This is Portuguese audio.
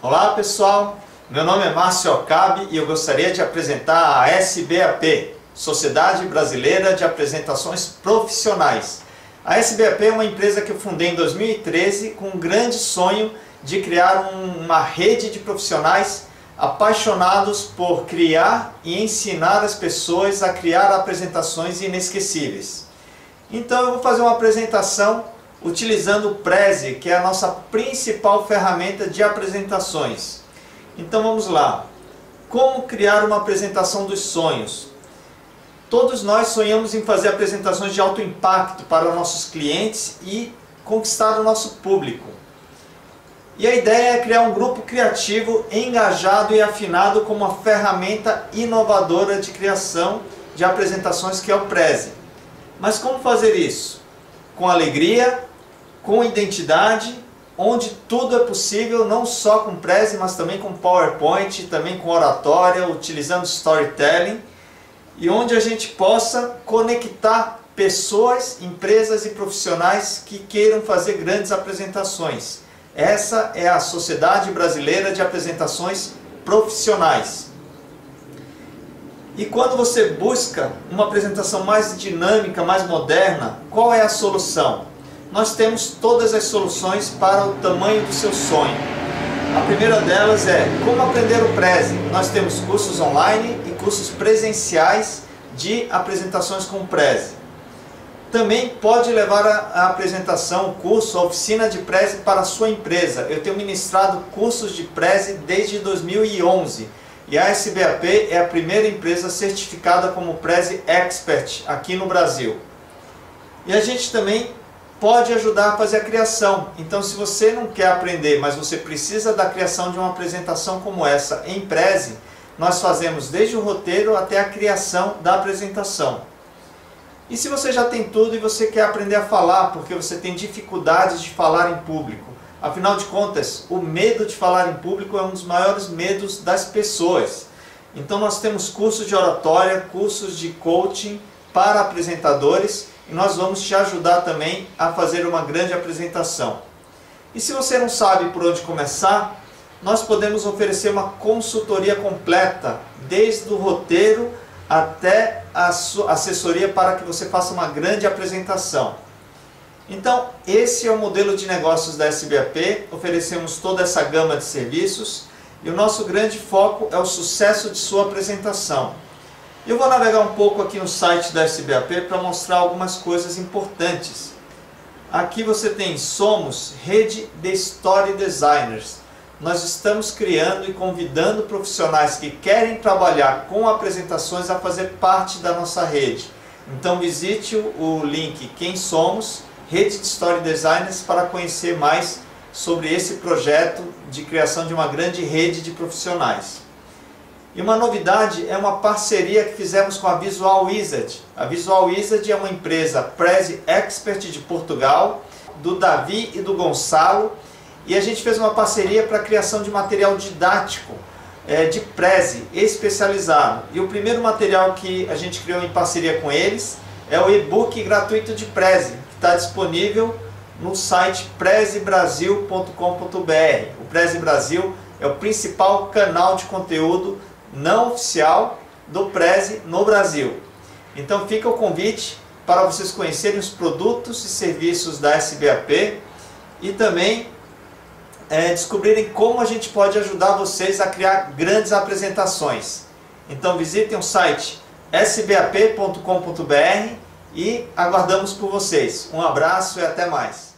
Olá pessoal, meu nome é Márcio Okabe e eu gostaria de apresentar a SBAP, Sociedade Brasileira de Apresentações Profissionais. A SBAP é uma empresa que eu fundei em 2013 com um grande sonho de criar uma rede de profissionais apaixonados por criar e ensinar as pessoas a criar apresentações inesquecíveis. Então eu vou fazer uma apresentação utilizando o Prezi, que é a nossa principal ferramenta de apresentações. Então vamos lá. Como criar uma apresentação dos sonhos? Todos nós sonhamos em fazer apresentações de alto impacto para nossos clientes e conquistar o nosso público. E a ideia é criar um grupo criativo, engajado e afinado com uma ferramenta inovadora de criação de apresentações que é o Prezi. Mas como fazer isso? Com alegria, com identidade, onde tudo é possível, não só com Prezi, mas também com PowerPoint, também com oratória, utilizando storytelling, e onde a gente possa conectar pessoas, empresas e profissionais que queiram fazer grandes apresentações. Essa é a Sociedade Brasileira de Apresentações Profissionais. E quando você busca uma apresentação mais dinâmica, mais moderna, qual é a solução? Nós temos todas as soluções para o tamanho do seu sonho. A primeira delas é como aprender o Prezi. Nós temos cursos online e cursos presenciais de apresentações com o Prezi. Também pode levar a apresentação, o curso, a oficina de Prezi para a sua empresa. Eu tenho ministrado cursos de Prezi desde 2011 e a SBAP é a primeira empresa certificada como Prezi Expert aqui no Brasil. E a gente também pode ajudar a fazer a criação. Então, se você não quer aprender, mas você precisa da criação de uma apresentação como essa em Prezi, nós fazemos desde o roteiro até a criação da apresentação. E se você já tem tudo e você quer aprender a falar, porque você tem dificuldades de falar em público, afinal de contas, o medo de falar em público é um dos maiores medos das pessoas. Então nós temos cursos de oratória, cursos de coaching para apresentadores, e nós vamos te ajudar também a fazer uma grande apresentação. E se você não sabe por onde começar, nós podemos oferecer uma consultoria completa, desde o roteiro até a assessoria para que você faça uma grande apresentação. Então, esse é o modelo de negócios da SBAP, oferecemos toda essa gama de serviços e o nosso grande foco é o sucesso de sua apresentação. Eu vou navegar um pouco aqui no site da SBAP para mostrar algumas coisas importantes. Aqui você tem Somos Rede de Story Designers. Nós estamos criando e convidando profissionais que querem trabalhar com apresentações a fazer parte da nossa rede. Então visite o link Quem Somos, Rede de Story Designers, para conhecer mais sobre esse projeto de criação de uma grande rede de profissionais. E uma novidade é uma parceria que fizemos com a Visual Wizard. A Visual Wizard é uma empresa Prezi Expert de Portugal, do Davi e do Gonçalo, e a gente fez uma parceria para a criação de material didático de Prezi especializado. E o primeiro material que a gente criou em parceria com eles é o e-book gratuito de Prezi, que está disponível no site prezibrasil.com.br. O Prezi Brasil é o principal canal de conteúdo não oficial do Prezi no Brasil. Então fica o convite para vocês conhecerem os produtos e serviços da SBAP e também descobrirem como a gente pode ajudar vocês a criar grandes apresentações. Então visitem o site sbap.com.br e aguardamos por vocês. Um abraço e até mais.